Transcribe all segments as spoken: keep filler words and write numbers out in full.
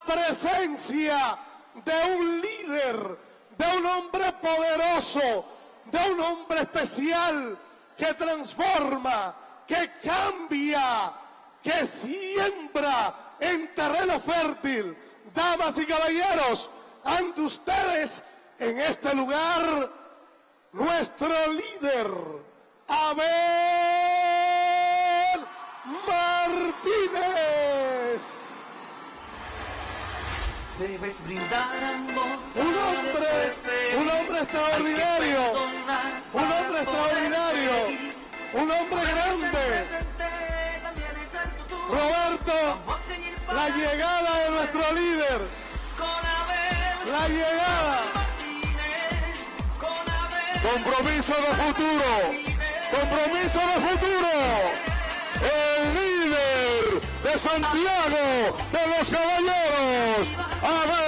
presencia de un líder, de un hombre poderoso, de un hombre especial que transforma, que cambia, que siembra en terreno fértil. Damas y caballeros, ante ustedes en este lugar, nuestro líder, Abel Martínez. Debes brindar amor. Un hombre, un hombre extraordinario, un hombre extraordinario, un hombre grande. Roberto, la llegada de nuestro líder, la llegada. Compromiso de futuro, compromiso de futuro. El líder de Santiago de los Caballeros, Abel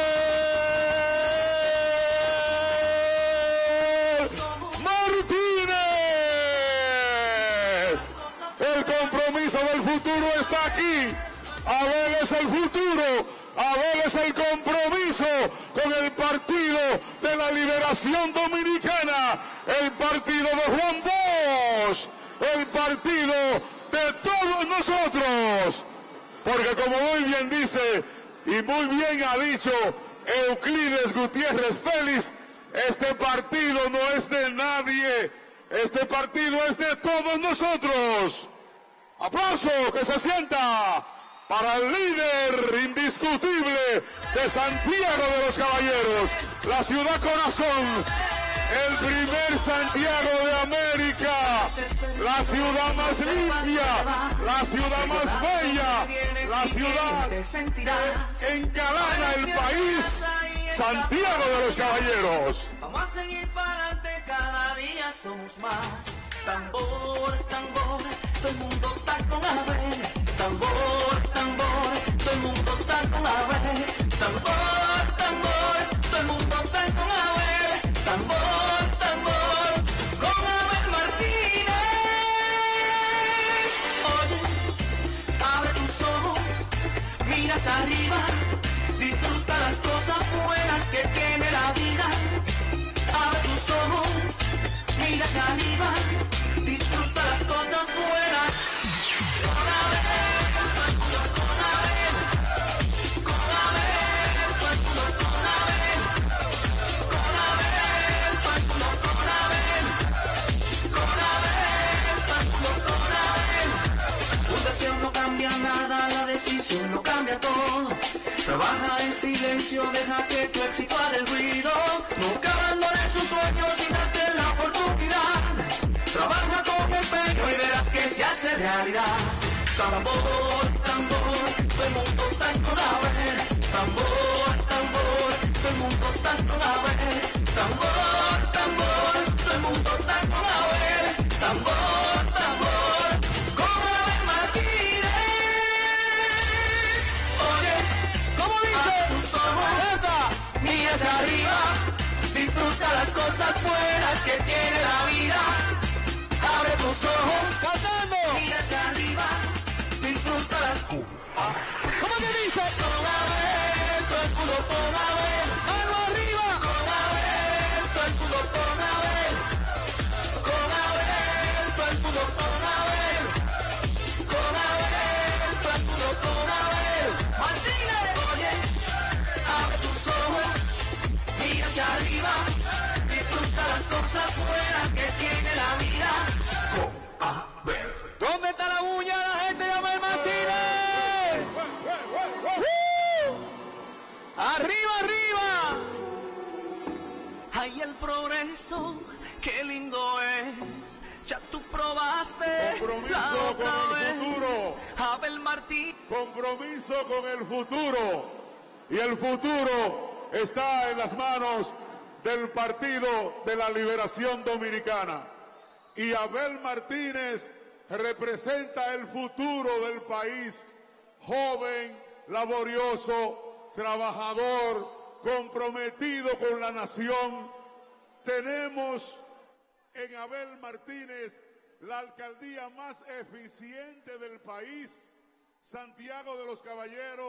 Martínez. El compromiso del futuro está aquí. Abel es el futuro. Abel es el compromiso con el Partido de la Liberación Dominicana, el partido de Juan Bosch, el partido de todos nosotros. Porque como muy bien dice y muy bien ha dicho Euclides Gutiérrez Félix, este partido no es de nadie, este partido es de todos nosotros. Aplauso, que se sienta para el líder indiscutible de Santiago de los Caballeros, la ciudad corazón, el primer Santiago de América, la ciudad más limpia, la ciudad más bella, la ciudad que engalana el país, Santiago de los Caballeros. Vamos a seguir para adelante, cada día somos más. Tambor, tambor, todo el mundo está con Abel. Tambor, tambor, todo el mundo está con Abel. Tambor, tambor, todo el mundo está con Abel. Tambor, tambor, con Abel Martínez. Oye, abre tus ojos, miras arriba, disfruta las cosas buenas que tiene la vida. Abre tus ojos, miras arriba, disfruta las cosas buenas. Con Abel, todo el mundo con Abel. Con Abel, todo el mundo con Abel. Con Abel, todo el mundo con Abel. Con Abel, todo el mundo con Abel. Fundación no cambia nada, la decisión lo cambia todo. Trabaja en silencio, deja que tu éxito haga el ruido. Nunca abandones sus sueños y date la oportunidad. Trabaja con empeño y verás que se hace realidad. Tambor, tambor, todo el mundo está con Abel. Tambor, tambor, todo el mundo está con Abel. Tambor, tambor, todo el mundo está con Abel. Tambor, tambor, con Abel Martínez. Oye, ¿cómo dice? Abre tus ojos, mira hacia arriba, disfruta las cosas buenas que tiene la vida. Abre tus ojos, ¡Cantando! mira hacia arriba, disfruta las cosas. ¿Cómo que dice? Con Abel, todo el mundo con Abel. ¡Mano arriba! Con Abel, todo el mundo con Abel. Con Abel, todo el mundo con Abel. Con Abel, todo el mundo con Abel. Martínez, oye, abre tus ojos, mira hacia arriba, disfruta las cosas buenas que tiene la vida. Con Abel. ¿Dónde está la bulla de la gente de Abel Martínez? ¡Uh! ¡Arriba, arriba! Ay, el progreso, qué lindo es. Ya tú probaste Compromiso la otra con el vez. futuro. Abel Martínez. Compromiso con el futuro. Y el futuro está en las manos del Partido de la Liberación Dominicana. Y Abel Martínez representa el futuro del país. Joven, laborioso, trabajador, comprometido con la nación. Tenemos en Abel Martínez la alcaldía más eficiente del país. Santiago de los Caballeros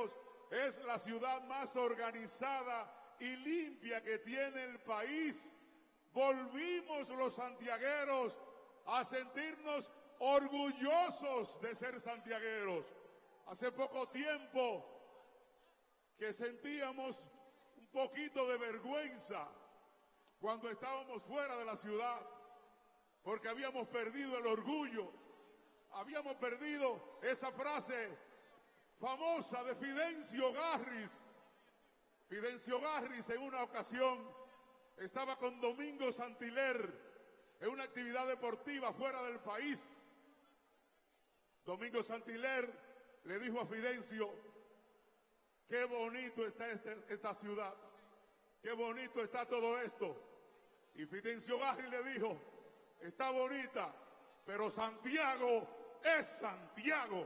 es la ciudad más organizada y limpia que tiene el país. Volvimos los santiagueros a sentirnos orgullosos de ser santiagueros. Hace poco tiempo que sentíamos un poquito de vergüenza cuando estábamos fuera de la ciudad, porque habíamos perdido el orgullo, habíamos perdido esa frase famosa de Fidencio Garris. Fidencio Garris en una ocasión estaba con Domingo Santiler en una actividad deportiva fuera del país. Domingo Santiler le dijo a Fidencio: qué bonito está este, esta ciudad, qué bonito está todo esto. Y Fidencio Garris le dijo: está bonita, pero Santiago es Santiago.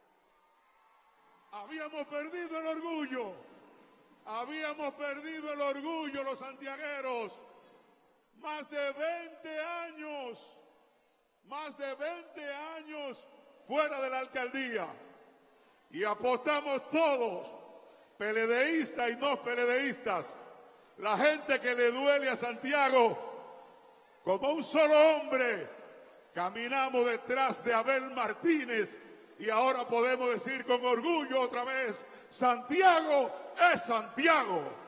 Habíamos perdido el orgullo, habíamos perdido el orgullo los santiagueros. Más de veinte años, más de veinte años fuera de la alcaldía. Y apostamos todos, peledeístas y no peledeístas, la gente que le duele a Santiago, como un solo hombre, caminamos detrás de Abel Martínez y ahora podemos decir con orgullo otra vez: Santiago es Santiago.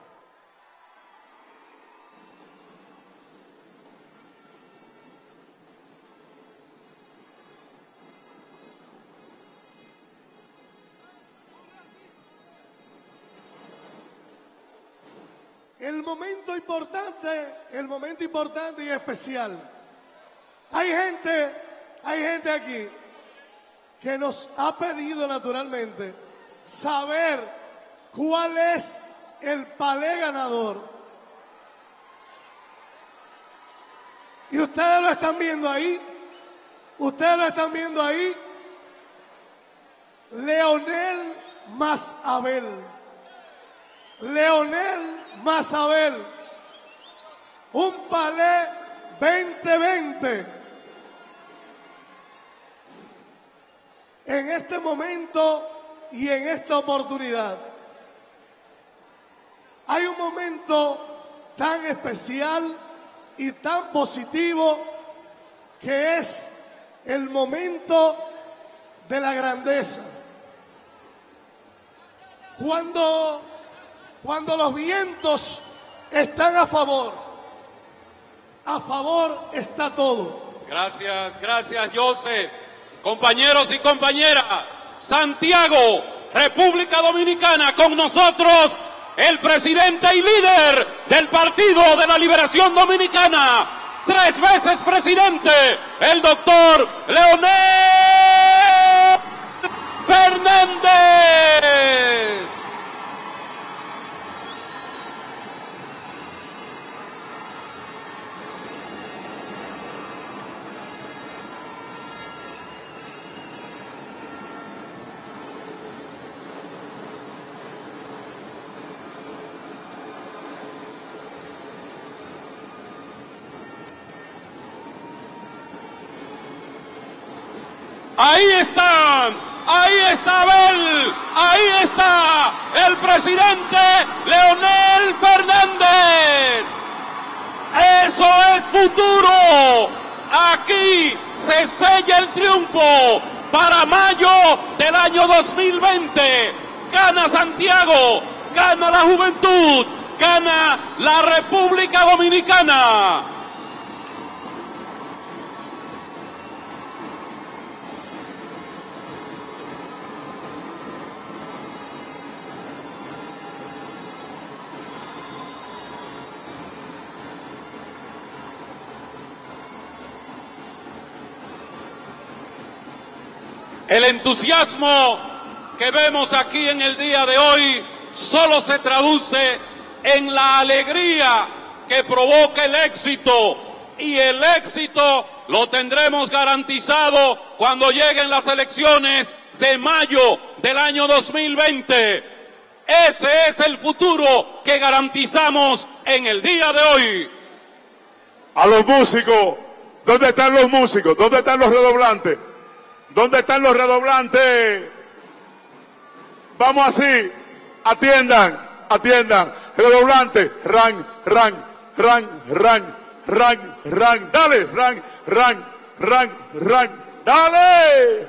El momento importante, el momento importante y especial. Hay gente, hay gente aquí que nos ha pedido naturalmente saber cuál es el palé ganador. Y ustedes lo están viendo ahí, ustedes lo están viendo ahí. Leonel más Abel. Leonel más Abel, un palé veinte veinte. En este momento y en esta oportunidad hay un momento tan especial y tan positivo que es el momento de la grandeza. Cuando Cuando los vientos están a favor, a favor está todo. Gracias, gracias, José. Compañeros y compañeras, Santiago, República Dominicana, con nosotros el presidente y líder del Partido de la Liberación Dominicana, tres veces presidente, el doctor Leonel Fernández. Ahí están, ahí está Abel, ahí está el presidente Leonel Fernández. Eso es futuro. Aquí se sella el triunfo para mayo del año dos mil veinte. Gana Santiago, gana la juventud, gana la República Dominicana. El entusiasmo que vemos aquí en el día de hoy solo se traduce en la alegría que provoca el éxito, y el éxito lo tendremos garantizado cuando lleguen las elecciones de mayo del año dos mil veinte. Ese es el futuro que garantizamos en el día de hoy. A los músicos, ¿dónde están los músicos? ¿Dónde están los redoblantes? ¿Dónde están los redoblantes? Vamos así. atiendan, atiendan. Redoblante, ran, ran, ran, ran, ran, ran, dale, ran, ran, ran, ran, dale.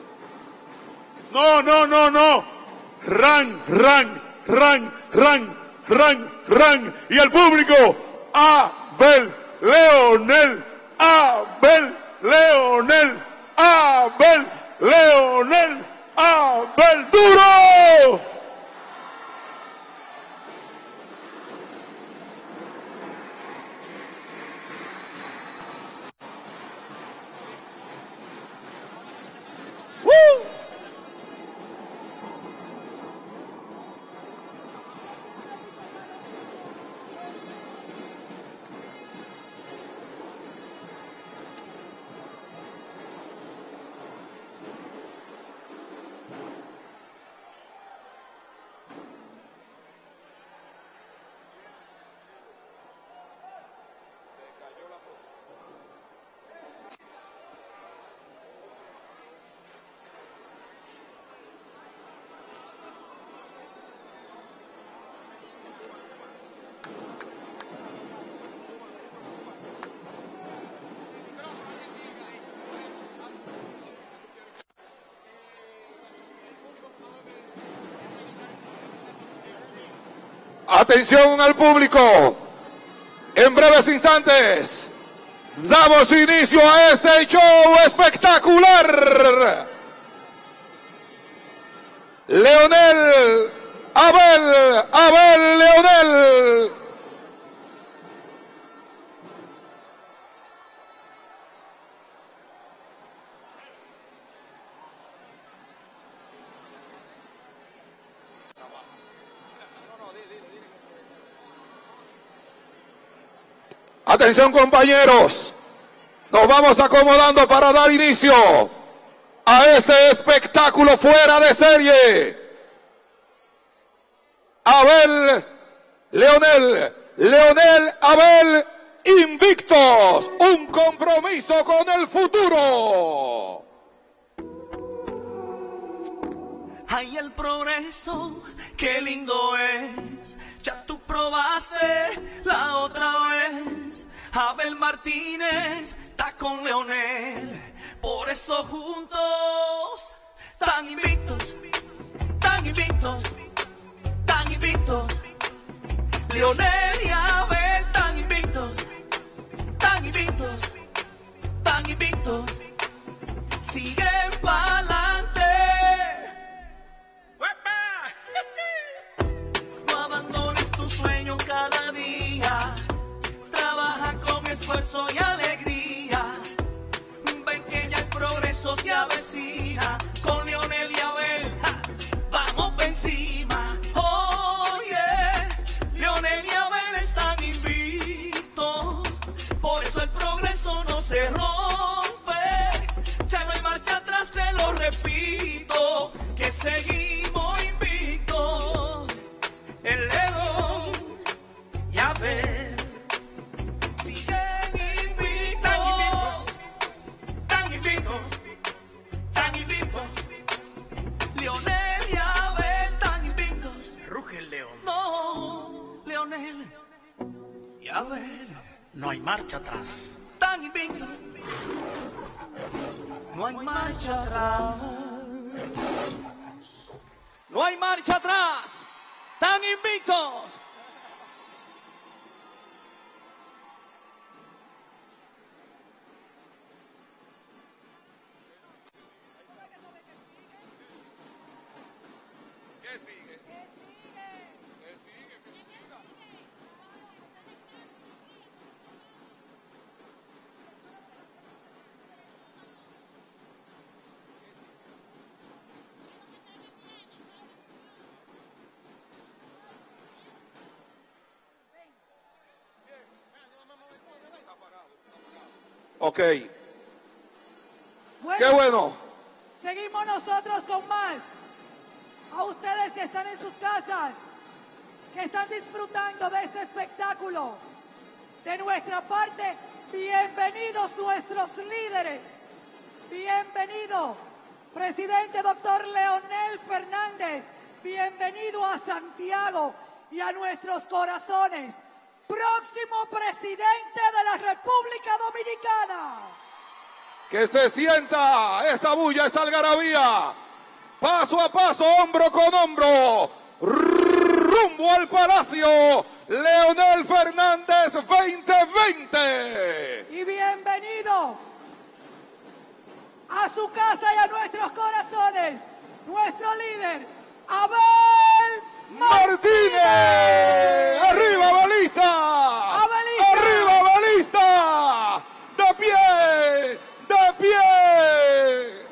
No, no, no, no. Ran, ran, ran, ran, ran, ran. Y el público, Abel Leonel, Abel Leonel, Abel Leonel, Abel duro. ¡Woo! Atención al público. En breves instantes damos inicio a este show espectacular. Leonel, Abel, Abel Leonel. Atención compañeros, nos vamos acomodando para dar inicio a este espectáculo fuera de serie. Abel, Leonel, Leonel, Abel, invictos, un compromiso con el futuro. Ay, el progreso, qué lindo es. Ya tú probaste la otra vez. Abel Martínez está con Leonel. Por eso juntos, tan invictos, tan invictos, tan invictos. Leonel y Abel tan invictos, tan invictos, tan invictos. Siguen pa'lante. No abandones tu sueño cada día. Trabaja con esfuerzo y alegría. Ven que ya el progreso se avecina. Con Leonel y Abel, ja, vamos pa' encima. Oh yeah, Leonel y Abel están invictos. Por eso el progreso no se rompe. Ya no hay marcha atrás, te lo repito. Que seguimos invictos. El León y Abel siguen invictos. Tan invictos, tan invictos. Leonel y Abel tan invictos. Ruge el león. No, Leonel y Abel No hay marcha atrás. tan invictos. No hay marcha atrás. No hay marcha atrás. Tan invictos. ¿Qué sigue? ¿Qué sigue? Ok. Bueno, Qué bueno. seguimos nosotros con más. A ustedes que están en sus casas, que están disfrutando de este espectáculo, de nuestra parte, bienvenidos nuestros líderes. Bienvenido, presidente doctor Leonel Fernández, bienvenido a Santiago y a nuestros corazones, próximo presidente de la República Dominicana. Que se sienta esa bulla, esa algarabía. Paso a paso, hombro con hombro, rumbo al Palacio Leonel Fernández veinte veinte. Y bienvenido a su casa y a nuestros corazones, nuestro líder, Abel Martínez. Martínez. ¡Arriba, balista! ¡Abelista! ¡Arriba, balista! ¡De pie! ¡De pie!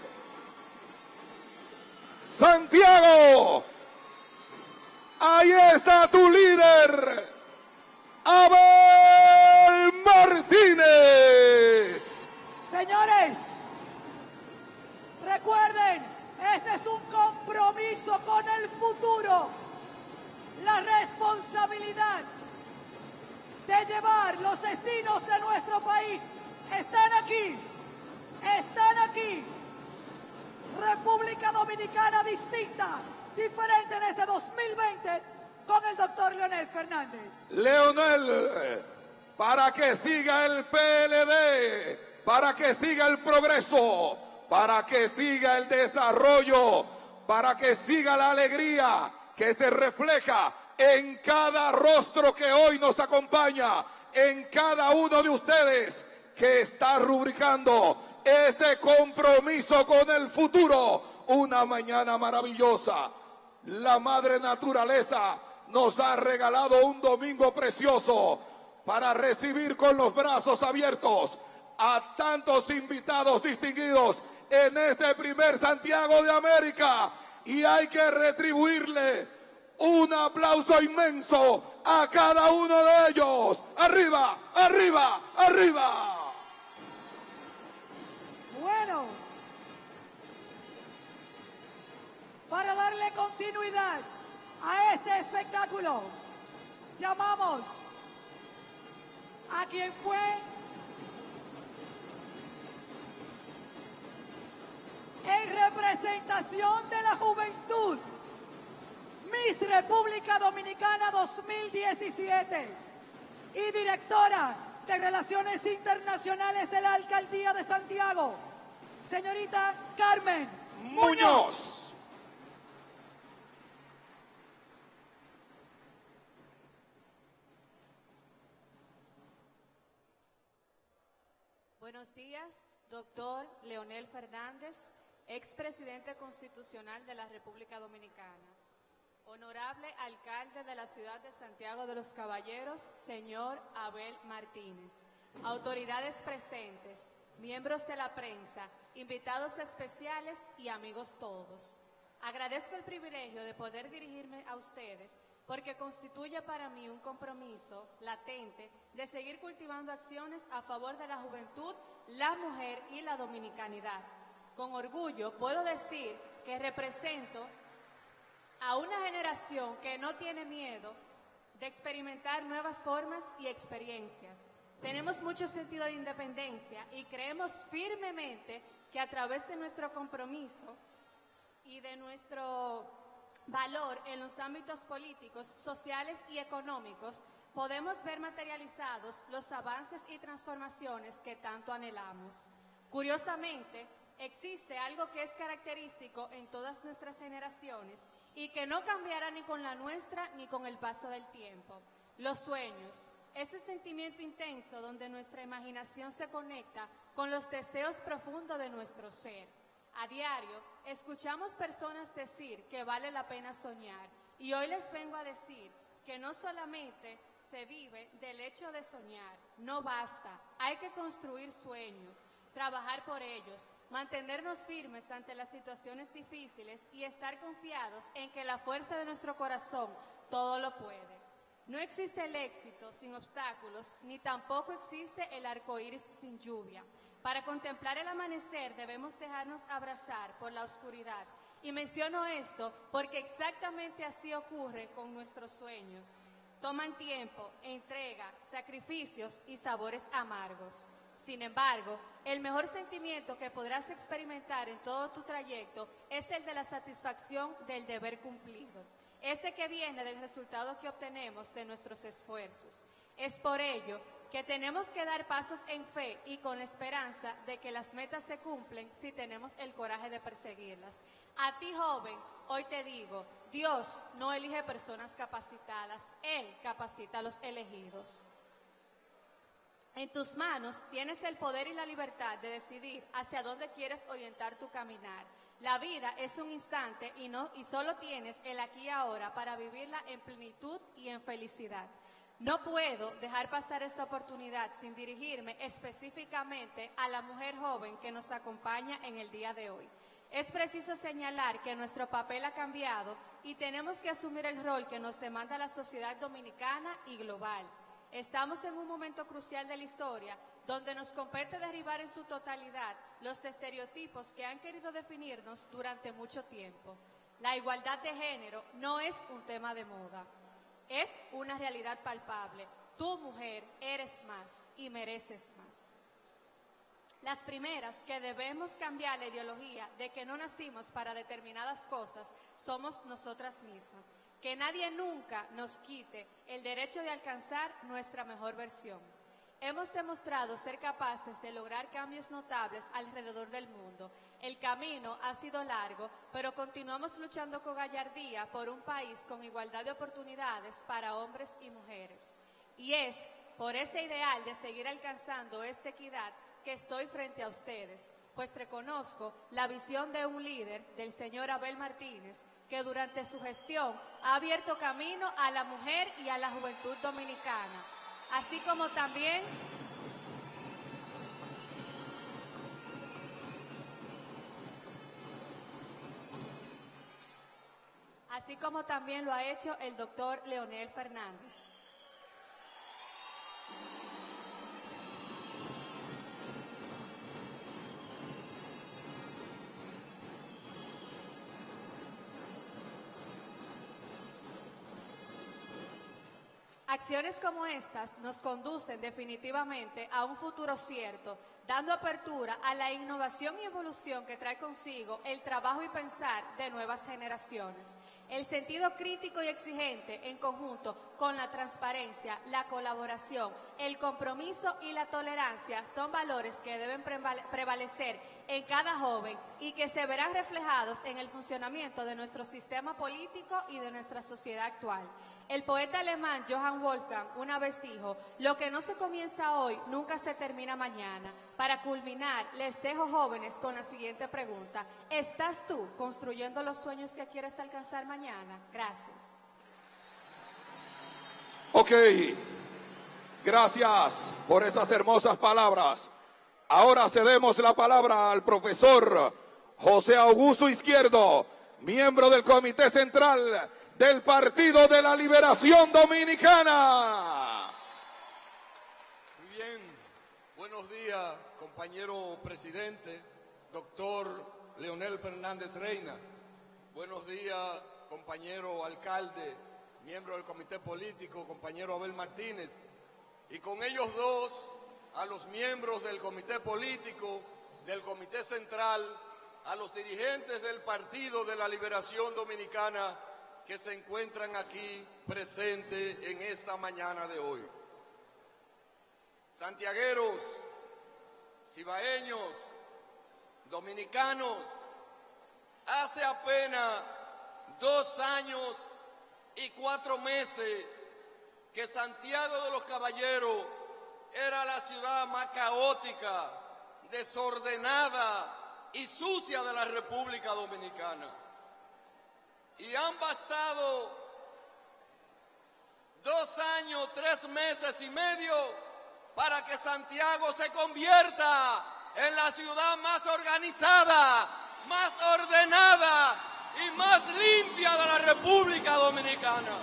Santiago, ahí está tu líder, Abel Martínez. Señores, recuerden, este es un compromiso con el futuro, la responsabilidad de llevar los destinos de nuestro país. Están aquí, están aquí. República Dominicana distinta, diferente en este dos mil veinte con el doctor Leonel Fernández. Leonel, para que siga el P L D, para que siga el progreso, para que siga el desarrollo, para que siga la alegría que se refleja en cada rostro que hoy nos acompaña, en cada uno de ustedes que está rubricando este compromiso con el futuro. Una mañana maravillosa. La madre naturaleza nos ha regalado un domingo precioso para recibir con los brazos abiertos a tantos invitados distinguidos en este primer Santiago de América. Y hay que retribuirle un aplauso inmenso a cada uno de ellos. ¡Arriba, arriba, arriba! Bueno, para darle continuidad a este espectáculo, llamamos a quien fue en representación de la juventud Miss República Dominicana dos mil diecisiete y directora de Relaciones Internacionales de la Alcaldía de Santiago, señorita Carmen Muñoz. Muñoz. Buenos días, doctor Leonel Fernández, expresidente constitucional de la República Dominicana. Honorable alcalde de la ciudad de Santiago de los Caballeros, señor Abel Martínez. Autoridades presentes, miembros de la prensa, invitados especiales y amigos todos. Agradezco el privilegio de poder dirigirme a ustedes porque constituye para mí un compromiso latente de seguir cultivando acciones a favor de la juventud, la mujer y la dominicanidad. Con orgullo puedo decir que represento a una generación que no tiene miedo de experimentar nuevas formas y experiencias. Tenemos mucho sentido de independencia y creemos firmemente que a través de nuestro compromiso y de nuestro valor en los ámbitos políticos, sociales y económicos, podemos ver materializados los avances y transformaciones que tanto anhelamos. Curiosamente, existe algo que es característico en todas nuestras generaciones y que no cambiará ni con la nuestra ni con el paso del tiempo. Los sueños, ese sentimiento intenso donde nuestra imaginación se conecta con los deseos profundos de nuestro ser. A diario, escuchamos personas decir que vale la pena soñar y hoy les vengo a decir que no solamente se vive del hecho de soñar, no basta, hay que construir sueños, trabajar por ellos, mantenernos firmes ante las situaciones difíciles y estar confiados en que la fuerza de nuestro corazón todo lo puede. No existe el éxito sin obstáculos, ni tampoco existe el arco iris sin lluvia. Para contemplar el amanecer debemos dejarnos abrazar por la oscuridad. Y menciono esto porque exactamente así ocurre con nuestros sueños. Toman tiempo, entrega, sacrificios y sabores amargos. Sin embargo, el mejor sentimiento que podrás experimentar en todo tu trayecto es el de la satisfacción del deber cumplido, ese que viene del resultado que obtenemos de nuestros esfuerzos. Es por ello que tenemos que dar pasos en fe y con la esperanza de que las metas se cumplen si tenemos el coraje de perseguirlas. A ti, joven, hoy te digo, Dios no elige personas capacitadas, Él capacita a los elegidos. En tus manos tienes el poder y la libertad de decidir hacia dónde quieres orientar tu caminar. La vida es un instante y, no, y solo tienes el aquí y ahora para vivirla en plenitud y en felicidad. No puedo dejar pasar esta oportunidad sin dirigirme específicamente a la mujer joven que nos acompaña en el día de hoy. Es preciso señalar que nuestro papel ha cambiado y tenemos que asumir el rol que nos demanda la sociedad dominicana y global. Estamos en un momento crucial de la historia donde nos compete derribar en su totalidad los estereotipos que han querido definirnos durante mucho tiempo. La igualdad de género no es un tema de moda, es una realidad palpable. Tú, mujer, eres más y mereces más. Las primeras que debemos cambiar la ideología de que no nacimos para determinadas cosas somos nosotras mismas. Que nadie nunca nos quite el derecho de alcanzar nuestra mejor versión. Hemos demostrado ser capaces de lograr cambios notables alrededor del mundo. El camino ha sido largo, pero continuamos luchando con gallardía por un país con igualdad de oportunidades para hombres y mujeres. Y es por ese ideal de seguir alcanzando esta equidad que estoy frente a ustedes, pues reconozco la visión de un líder, del señor Abel Martínez, que durante su gestión ha abierto camino a la mujer y a la juventud dominicana, así como también así como también lo ha hecho el doctor Leonel Fernández. Acciones como estas nos conducen definitivamente a un futuro cierto, dando apertura a la innovación y evolución que trae consigo el trabajo y pensar de nuevas generaciones. El sentido crítico y exigente en conjunto con la transparencia, la colaboración, el compromiso y la tolerancia son valores que deben prevalecer en cada joven y que se verán reflejados en el funcionamiento de nuestro sistema político y de nuestra sociedad actual. El poeta alemán Johann Wolfgang una vez dijo, lo que no se comienza hoy nunca se termina mañana. Para culminar, les dejo, jóvenes, con la siguiente pregunta. ¿Estás tú construyendo los sueños que quieres alcanzar mañana? Gracias. Ok, gracias por esas hermosas palabras. Ahora cedemos la palabra al profesor José Augusto Izquierdo, miembro del Comité Central del Partido de la Liberación Dominicana. Muy bien, buenos días, compañero presidente, doctor Leonel Fernández Reina. Buenos días, compañero alcalde, miembro del comité político, compañero Abel Martínez. Y con ellos dos, a los miembros del comité político, del comité central, a los dirigentes del Partido de la Liberación Dominicana, que se encuentran aquí presentes en esta mañana de hoy. Santiagueros, cibaeños, dominicanos, hace apenas dos años y cuatro meses que Santiago de los Caballeros era la ciudad más caótica, desordenada y sucia de la República Dominicana. Y han bastado dos años, tres meses y medio para que Santiago se convierta en la ciudad más organizada, más ordenada y más limpia de la República Dominicana.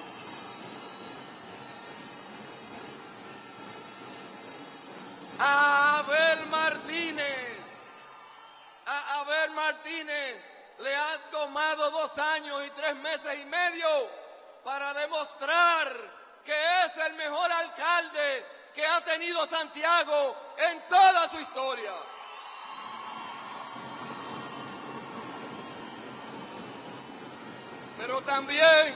A Abel Martínez, a Abel Martínez le han tomado dos años y tres meses y medio para demostrar que es el mejor alcalde que ha tenido Santiago en toda su historia. Pero también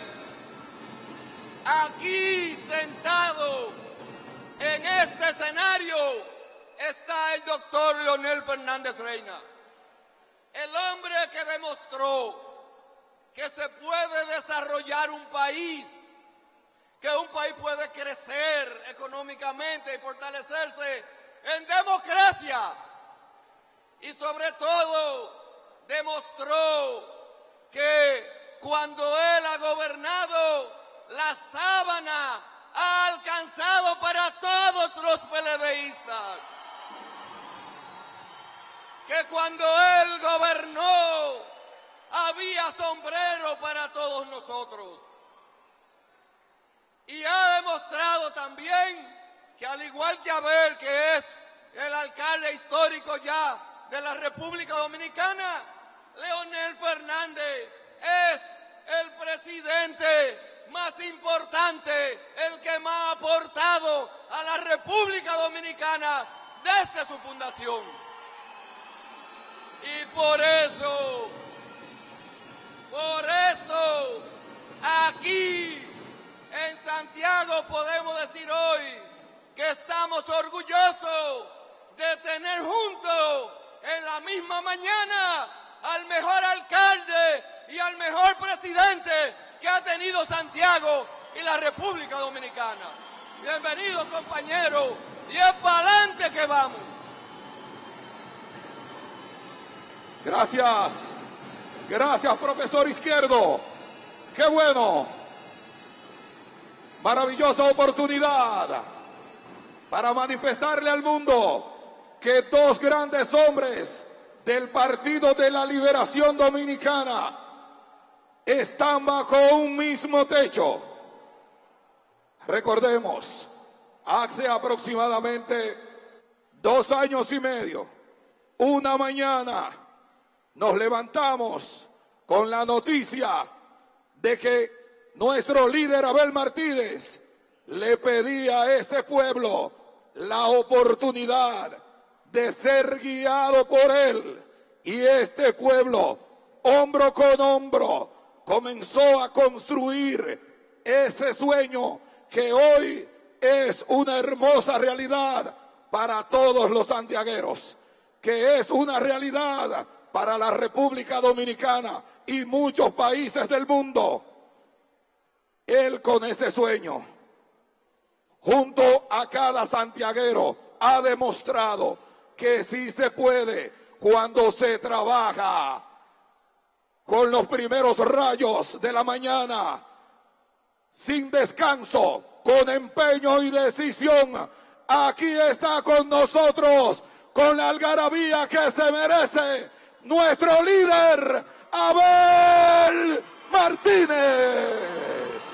aquí sentado en este escenario está el doctor Leonel Fernández Reina, el hombre que demostró que se puede desarrollar un país, que un país puede crecer económicamente y fortalecerse en democracia, y sobre todo demostró que cuando él ha gobernado, la sábana ha alcanzado para todos los PLDistas. Que cuando él gobernó, había sombrero para todos nosotros. Y ha demostrado también que, al igual que Abel, que es el alcalde histórico ya de la República Dominicana, Leonel Fernández es el presidente más importante, el que más ha aportado a la República Dominicana desde su fundación. Y por eso, por eso, aquí en Santiago podemos decir hoy que estamos orgullosos de tener juntos en la misma mañana al mejor alcalde y al mejor presidente que ha tenido Santiago y la República Dominicana. Bienvenidos, compañeros, y es para adelante que vamos. Gracias, gracias, profesor Izquierdo. Qué bueno, maravillosa oportunidad para manifestarle al mundo que dos grandes hombres del Partido de la Liberación Dominicana están bajo un mismo techo. Recordemos, hace aproximadamente dos años y medio, una mañana, nos levantamos con la noticia de que nuestro líder Abel Martínez le pedía a este pueblo la oportunidad de ser guiado por él. Y este pueblo, hombro con hombro, comenzó a construir ese sueño que hoy es una hermosa realidad para todos los santiagueros, que es una realidad para la República Dominicana y muchos países del mundo. Él, con ese sueño, junto a cada santiaguero, ha demostrado que sí se puede cuando se trabaja con los primeros rayos de la mañana, sin descanso, con empeño y decisión. Aquí está con nosotros, con la algarabía que se merece, nuestro líder, Abel Martínez.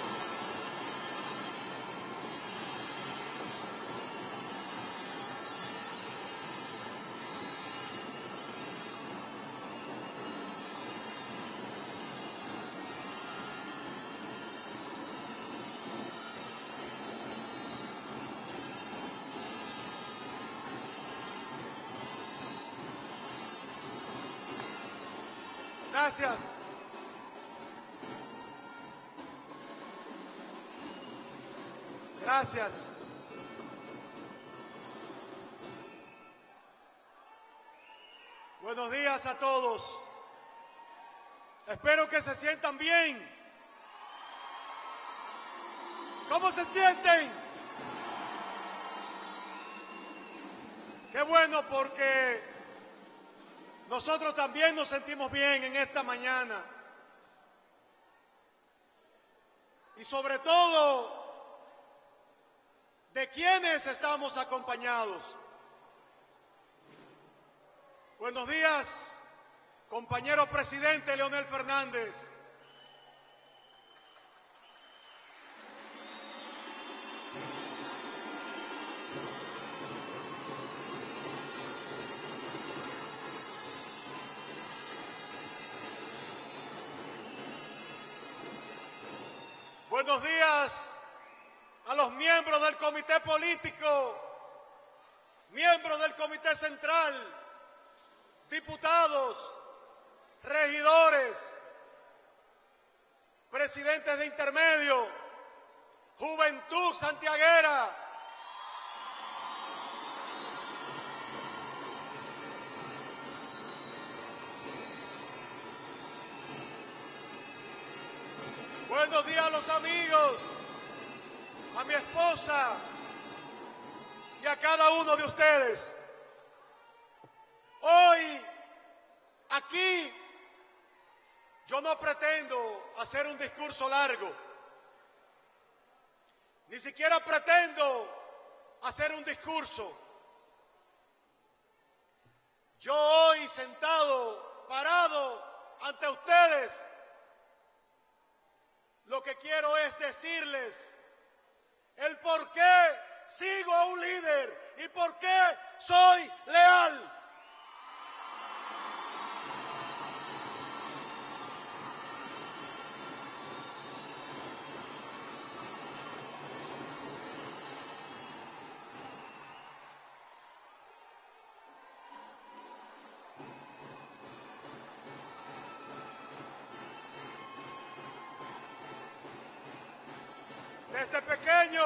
Gracias. Gracias. Buenos días a todos. Espero que se sientan bien. ¿Cómo se sienten? Qué bueno, porque nosotros también nos sentimos bien en esta mañana. Y sobre todo, ¿de quiénes estamos acompañados? Buenos días, compañero presidente Leonel Fernández. Buenos días a los los miembros del comité político, miembros del comité central, diputados, regidores, presidentes de intermedio, juventud santiaguera, buenos días a los amigos, a mi esposa y a cada uno de ustedes. Hoy, aquí, yo no pretendo hacer un discurso largo, ni siquiera pretendo hacer un discurso. Yo hoy sentado, parado ante ustedes, lo que quiero es decirles el por qué sigo a un líder y por qué soy leal. Desde pequeño,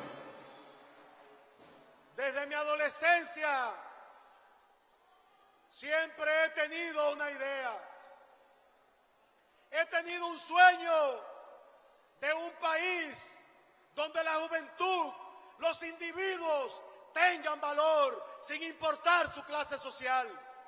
desde mi adolescencia, siempre he tenido una idea. He tenido un sueño de un país donde la juventud, los individuos tengan valor sin importar su clase social.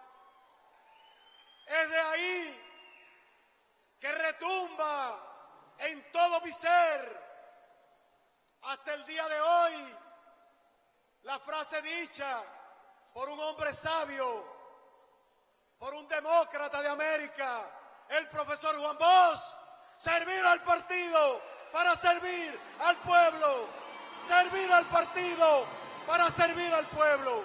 Es de ahí que retumba en todo mi ser, hasta el día de hoy, la frase dicha por un hombre sabio, por un demócrata de América, el profesor Juan Bosch: servir al partido para servir al pueblo, servir al partido para servir al pueblo.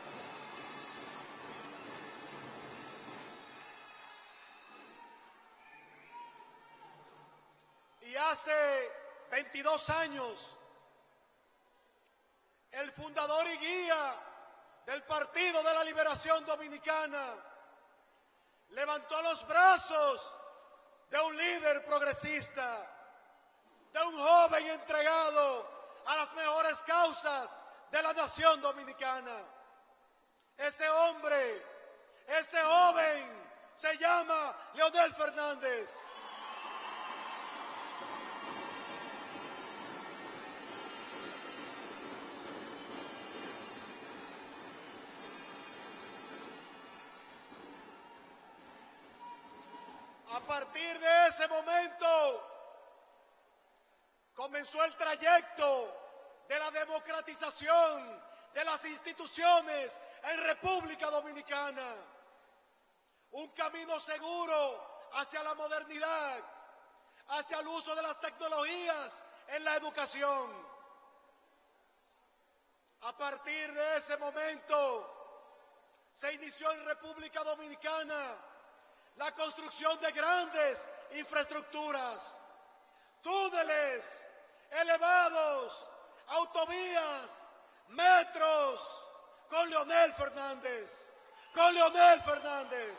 Y hace veintidós años, el fundador y guía del Partido de la Liberación Dominicana levantó los brazos de un líder progresista, de un joven entregado a las mejores causas de la nación dominicana. Ese hombre, ese joven, se llama Leonel Fernández. A partir de ese momento comenzó el trayecto de la democratización de las instituciones en República Dominicana. Un camino seguro hacia la modernidad, hacia el uso de las tecnologías en la educación. A partir de ese momento se inició en República Dominicana la construcción de grandes infraestructuras, túneles elevados, autovías, metros, con Leonel Fernández, con Leonel Fernández.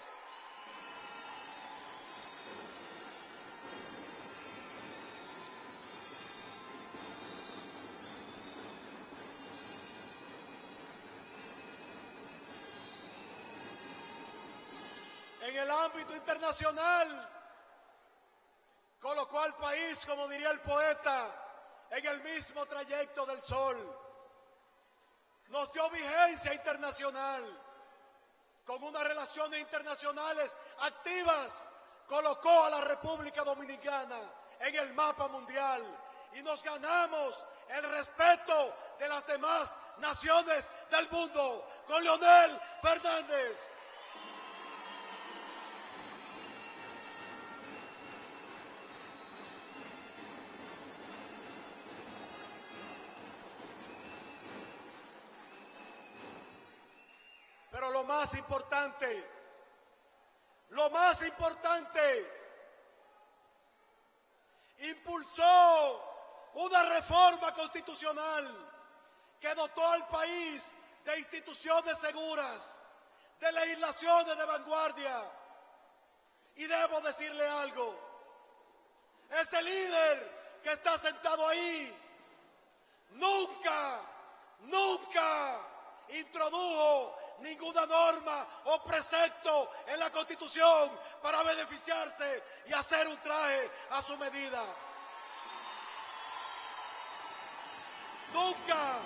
En el ámbito internacional, colocó al país, como diría el poeta, en el mismo trayecto del sol. Nos dio vigencia internacional, con unas relaciones internacionales activas, colocó a la República Dominicana en el mapa mundial y nos ganamos el respeto de las demás naciones del mundo con Leonel Fernández. Pero lo más importante, lo más importante, impulsó una reforma constitucional que dotó al país de instituciones seguras, de legislaciones de vanguardia. Y debo decirle algo, ese líder que está sentado ahí nunca, nunca introdujo ninguna norma o precepto en la Constitución para beneficiarse y hacer un traje a su medida. Nunca.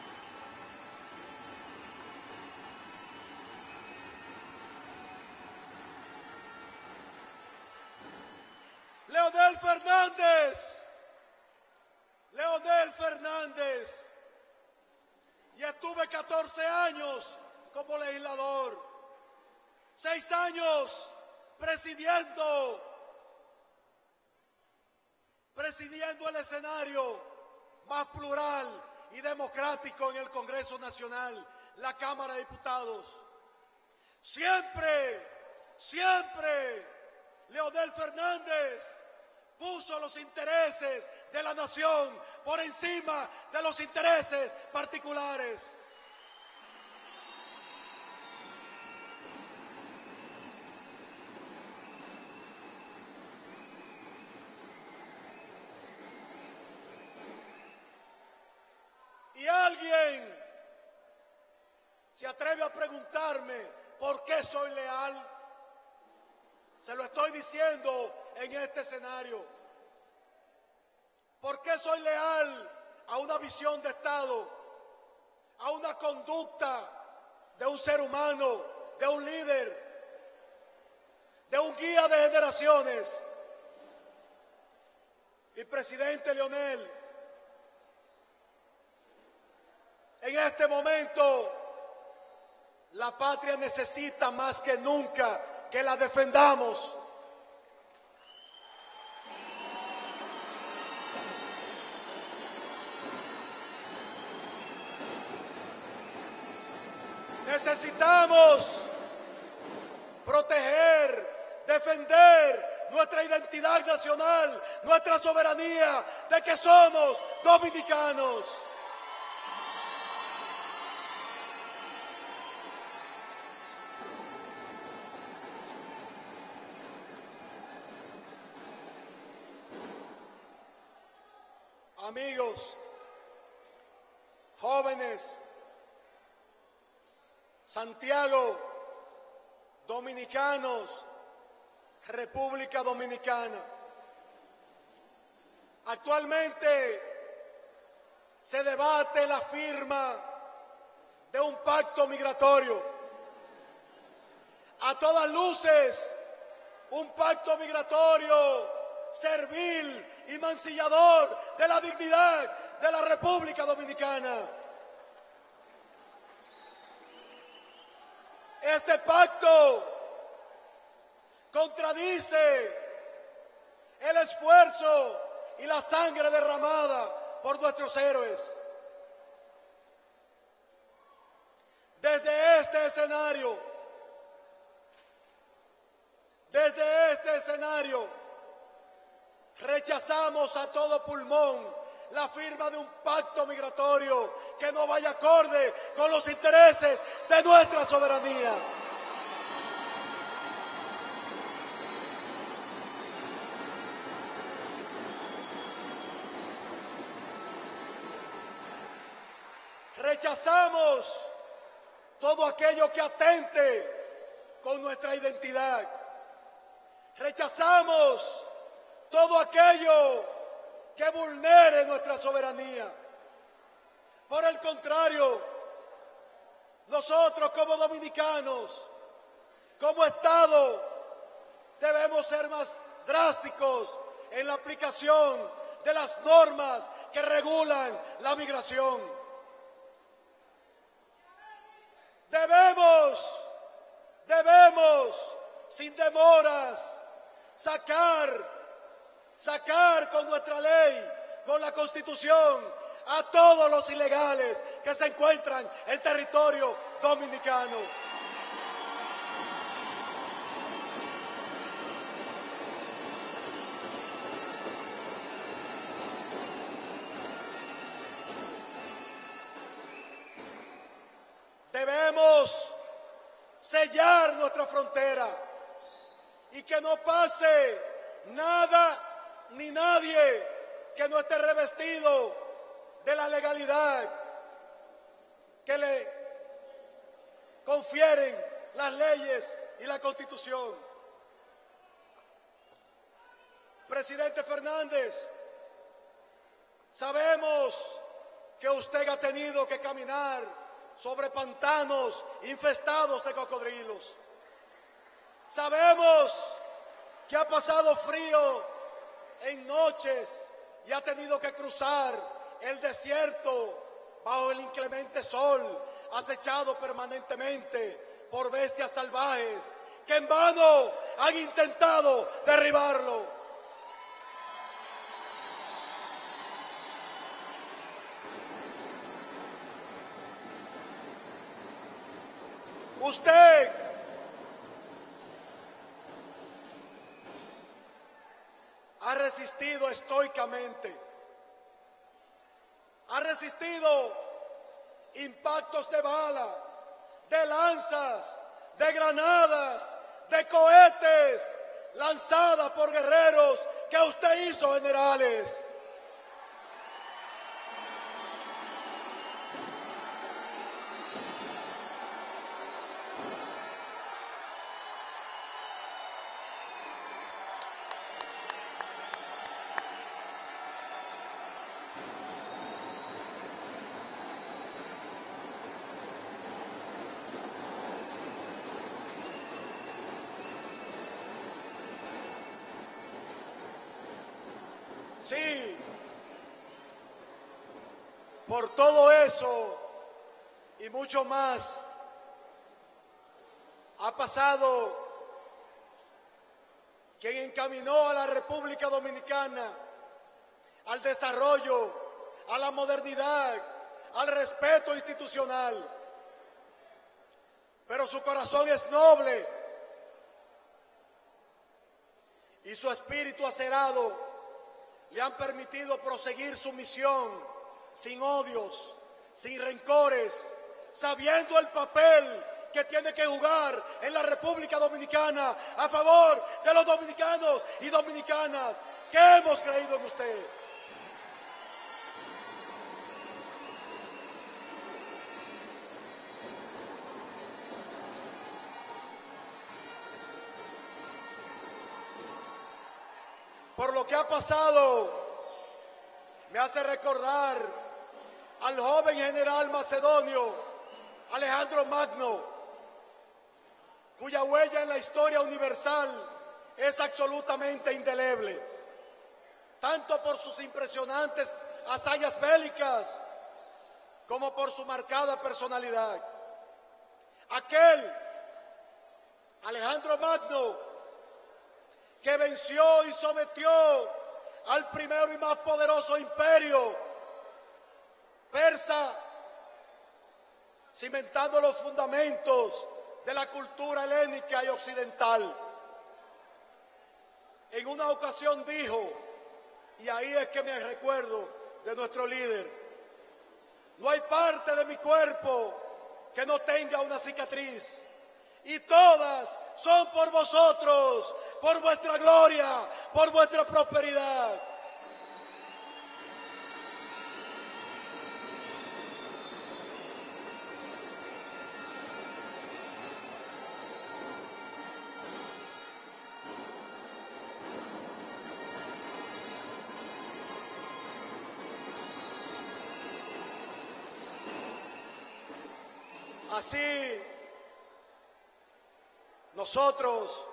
Leonel Fernández, Leonel Fernández, y estuve catorce años como legislador, seis años presidiendo, presidiendo el escenario más plural y democrático en el Congreso Nacional, la Cámara de Diputados. Siempre, siempre, Leonel Fernández puso los intereses de la nación por encima de los intereses particulares. Y alguien se atreve a preguntarme por qué soy leal. Se lo estoy diciendo en este escenario. ¿Por qué soy leal a una visión de Estado, a una conducta de un ser humano, de un líder, de un guía de generaciones? Y presidente Leonel, en este momento la patria necesita más que nunca que la defendamos. Necesitamos proteger, defender nuestra identidad nacional, nuestra soberanía, de que somos dominicanos. Amigos, jóvenes, Santiago, dominicanos, República Dominicana. Actualmente se debate la firma de un pacto migratorio. A todas luces, un pacto migratorio servil y mancillador de la dignidad de la República Dominicana. Este pacto contradice el esfuerzo y la sangre derramada por nuestros héroes. Desde este escenario, desde este escenario, rechazamos a todo pulmón la firma de un pacto migratorio que no vaya acorde con los intereses de nuestra soberanía. Rechazamos todo aquello que atente con nuestra identidad. Rechazamos todo aquello que vulnere nuestra soberanía. Por el contrario, nosotros como dominicanos, como Estado, debemos ser más drásticos en la aplicación de las normas que regulan la migración. Debemos, debemos, sin demoras, sacar sacar con nuestra ley, con la Constitución, a todos los ilegales que se encuentran en territorio dominicano. Debemos sellar nuestra frontera y que no pase nada ni nadie que no esté revestido de la legalidad que le confieren las leyes y la Constitución. Presidente Fernández, sabemos que usted ha tenido que caminar sobre pantanos infestados de cocodrilos. Sabemos que ha pasado frío en noches y ha tenido que cruzar el desierto bajo el inclemente sol, acechado permanentemente por bestias salvajes que en vano han intentado derribarlo. Usted ha resistido estoicamente, ha resistido impactos de bala, de lanzas, de granadas, de cohetes lanzadas por guerreros que usted hizo generales. Sí, por todo eso y mucho más ha pasado quien encaminó a la República Dominicana al desarrollo, a la modernidad, al respeto institucional. Pero su corazón es noble y su espíritu acerado le han permitido proseguir su misión sin odios, sin rencores, sabiendo el papel que tiene que jugar en la República Dominicana a favor de los dominicanos y dominicanas que hemos creído en usted. Por lo que ha pasado, me hace recordar al joven general macedonio Alejandro Magno, cuya huella en la historia universal es absolutamente indeleble, tanto por sus impresionantes hazañas bélicas como por su marcada personalidad. Aquel Alejandro Magno que venció y sometió al primero y más poderoso imperio persa, cimentando los fundamentos de la cultura helénica y occidental. En una ocasión dijo, y ahí es que me recuerdo de nuestro líder: no hay parte de mi cuerpo que no tenga una cicatriz, y todas son por vosotros, por vuestra gloria, por vuestra prosperidad. Así, nosotros,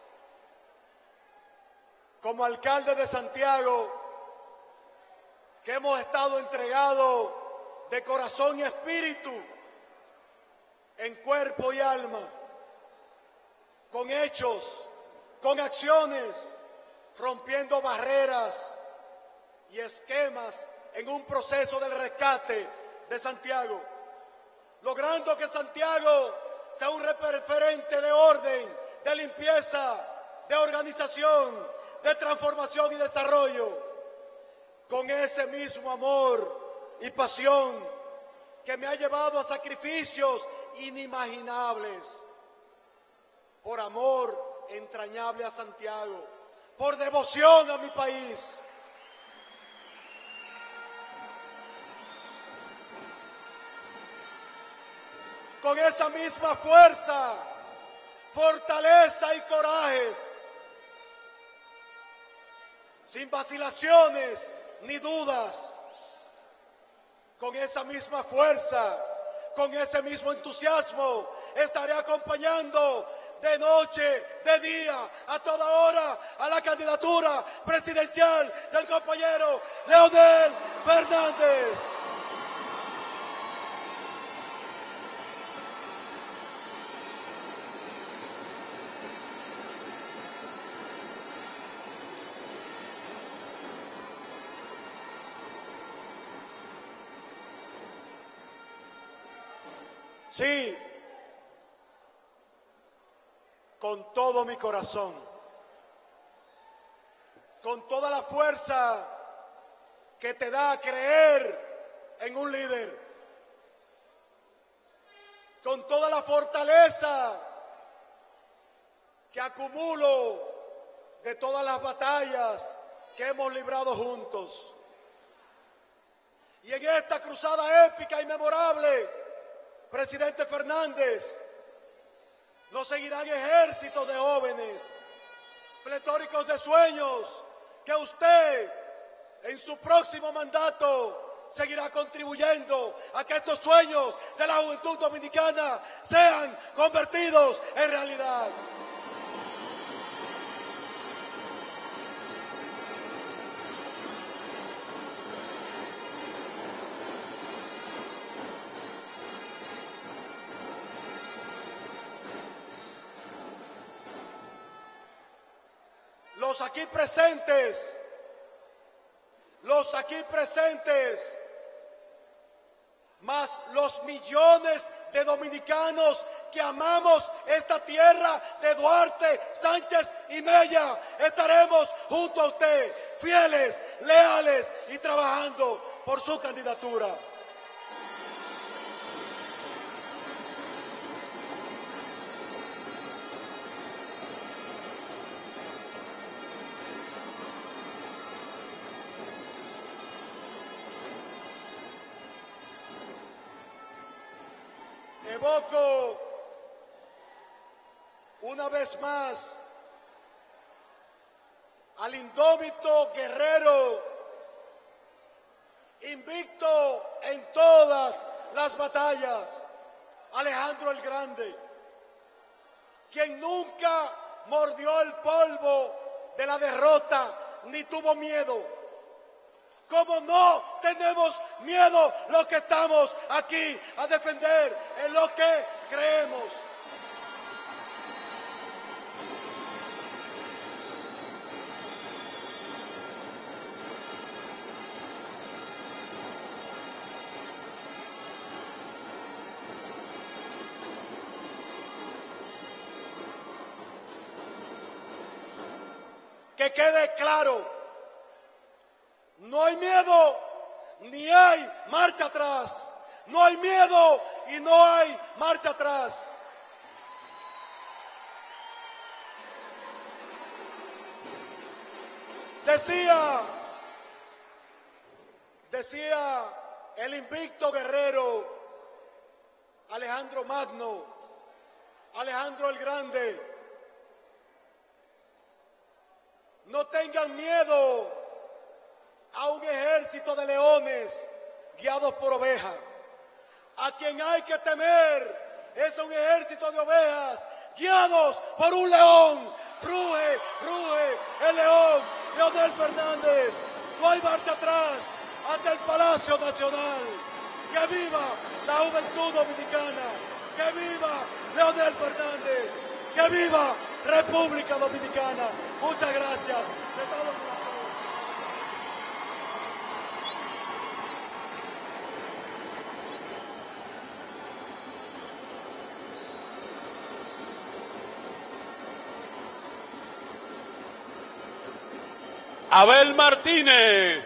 como alcalde de Santiago, que hemos estado entregados de corazón y espíritu, en cuerpo y alma, con hechos, con acciones, rompiendo barreras y esquemas en un proceso del rescate de Santiago, logrando que Santiago sea un referente de orden, de limpieza, de organización, de transformación y desarrollo, con ese mismo amor y pasión que me ha llevado a sacrificios inimaginables, por amor entrañable a Santiago, por devoción a mi país. Con esa misma fuerza, fortaleza y coraje, sin vacilaciones ni dudas, con esa misma fuerza, con ese mismo entusiasmo, estaré acompañando de noche, de día, a toda hora, a la candidatura presidencial del compañero Leonel Fernández. Sí, con todo mi corazón, con toda la fuerza que te da a creer en un líder, con toda la fortaleza que acumulo de todas las batallas que hemos librado juntos. Y en esta cruzada épica y memorable, presidente Fernández, nos seguirán ejércitos de jóvenes, pletóricos de sueños, que usted en su próximo mandato seguirá contribuyendo a que estos sueños de la juventud dominicana sean convertidos en realidad. Los aquí presentes, los aquí presentes, más los millones de dominicanos que amamos esta tierra de Duarte, Sánchez y Mella, estaremos junto a usted, fieles, leales y trabajando por su candidatura. Evoco una vez más al indómito guerrero, invicto en todas las batallas, Alejandro el Grande, quien nunca mordió el polvo de la derrota ni tuvo miedo. Como no tenemos miedo los que estamos aquí a defender en lo que creemos. Que quede claro. No hay miedo, ni hay marcha atrás. No hay miedo y no hay marcha atrás. Decía, decía el invicto guerrero Alejandro Magno, Alejandro el Grande, no tengan miedo a un ejército de leones guiados por ovejas. A quien hay que temer es un ejército de ovejas guiados por un león. Ruge, ruge el león, Leonel Fernández. No hay marcha atrás ante el Palacio Nacional. ¡Que viva la juventud dominicana! ¡Que viva Leonel Fernández! ¡Que viva República Dominicana! Muchas gracias de todo corazón. Abel Martínez,